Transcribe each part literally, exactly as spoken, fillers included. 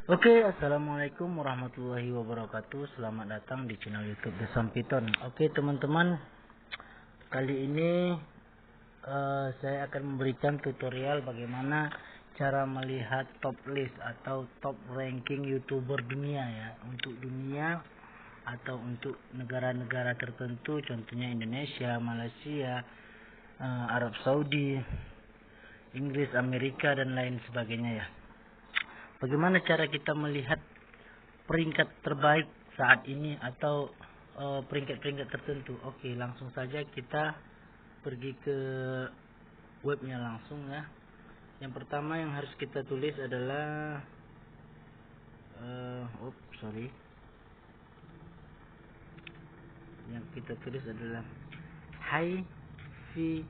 Oke, assalamualaikum warahmatullahi wabarakatuh. Selamat datang di channel YouTube The Sampiton. Oke teman-teman, kali ini uh, saya akan memberikan tutorial bagaimana cara melihat top list atau top ranking YouTuber dunia ya, untuk dunia atau untuk negara-negara tertentu, contohnya Indonesia, Malaysia, uh, Arab Saudi, Inggris, Amerika dan lain sebagainya ya. Bagaimana cara kita melihat peringkat terbaik saat ini atau uh, peringkat-peringkat tertentu? Oke, langsung saja kita pergi ke webnya langsung ya. Yang pertama yang harus kita tulis adalah uh, oops, sorry. Yang kita tulis adalah hi v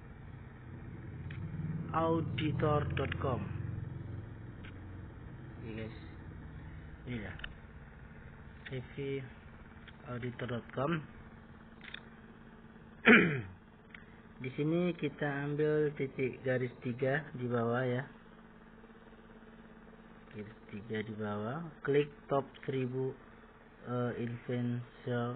auditor dot com. Oke guys, ini ya hi v auditor dot com. Di sini kita ambil titik garis tiga di bawah ya, garis tiga di bawah, klik top seribu uh, influencer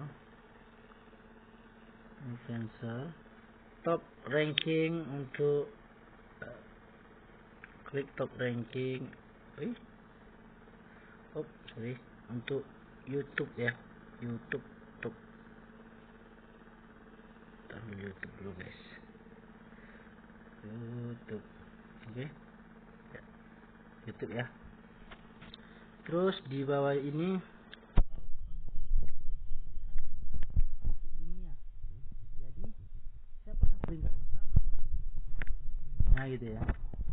influencer top ranking untuk uh, klik top ranking eh oh sorry untuk YouTube ya, YouTube top, ambil YouTube dulu guys, YouTube. Oke okay. Ya, YouTube ya. Terus di bawah ini dunia, jadi siapa yang peringkat pertama, nah gitu ya,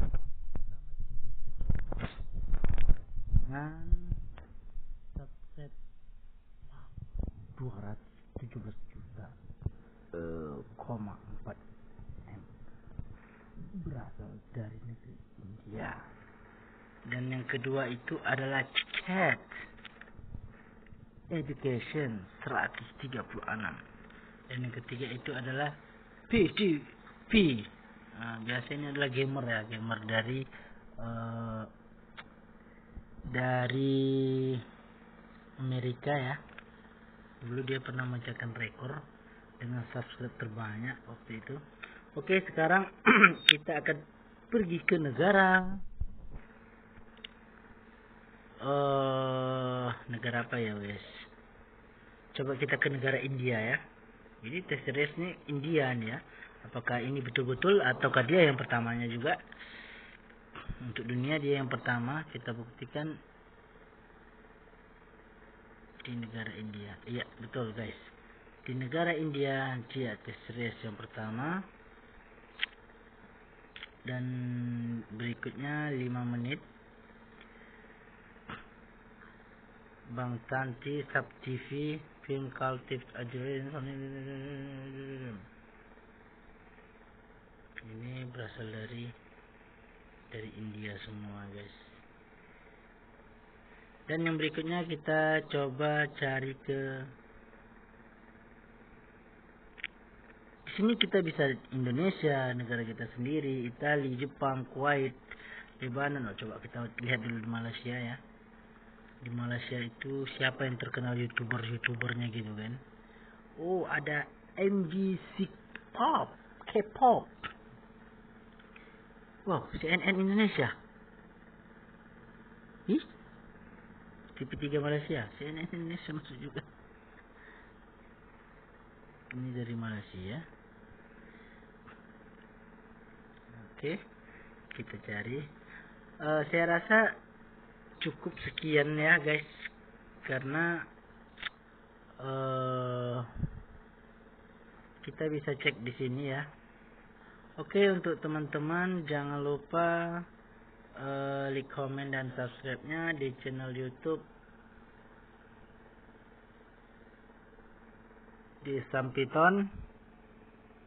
dengan subset dua ratus tujuh belas juta uh, koma empat M berasal dari negeri India. Dan yang kedua itu adalah Chat Education seratus tiga puluh enam. Dan yang ketiga itu adalah P D P. Nah, biasanya adalah gamer ya, gamer dari uh, dari Amerika ya. Dulu dia pernah memecahkan rekor dengan subscribe terbanyak waktu itu. Oke, sekarang kita akan pergi ke negara uh, negara apa ya wes? Coba kita ke negara India ya. Jadi tes race nih India nih ya. Apakah ini betul-betul ataukah dia yang pertamanya juga? Untuk dunia dia yang pertama, kita buktikan di negara India. Iya, betul guys. Di negara India dia tes race yang pertama. Dan berikutnya lima menit Bang Tanti, Sub T V, Film Cultive Adrian. Ini berasal dari dari India semua guys. Dan yang berikutnya kita coba cari ke di sini, kita bisa Indonesia, negara kita sendiri, Italia, Jepang, Kuwait, Lebanon. Oh, coba kita lihat dulu di Malaysia ya. Di Malaysia itu siapa yang terkenal youtuber-youtubernya gitu kan? Oh, ada M G C Pop, K-pop. Wow, C N N Indonesia. Ih, T V tiga Malaysia, C N N Indonesia masuk juga. Ini dari Malaysia. Oke, kita cari. Uh, saya rasa cukup sekian ya guys, karena uh, kita bisa cek di sini ya. Oke, untuk teman-teman jangan lupa uh, like, comment dan subscribe-nya di channel YouTube di Sampiton.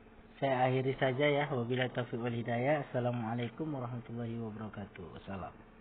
Saya akhiri saja ya. Wabillahi taufiq wal hidayah. Assalamualaikum warahmatullahi wabarakatuh. Wassalam.